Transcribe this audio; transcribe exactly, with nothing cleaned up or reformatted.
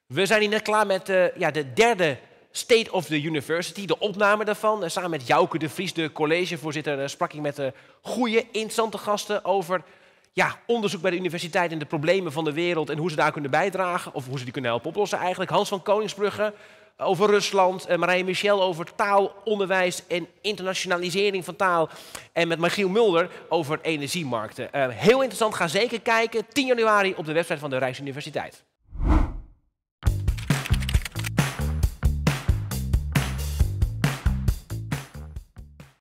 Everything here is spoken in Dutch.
We zijn hier net klaar met uh, ja, de derde State of the University, de opname daarvan. Uh, samen met Jouke de Vries, de collegevoorzitter, uh, sprak ik met uh, goede, interessante gasten over ja, onderzoek bij de universiteit en de problemen van de wereld en hoe ze daar kunnen bijdragen, of hoe ze die kunnen helpen oplossen eigenlijk. Hans van Koningsbrugge over Rusland, uh, Marije Michel over taal, onderwijs en internationalisering van taal. En met Machiel Mulder over energiemarkten. Uh, heel interessant, ga zeker kijken. tien januari op de website van de Rijksuniversiteit.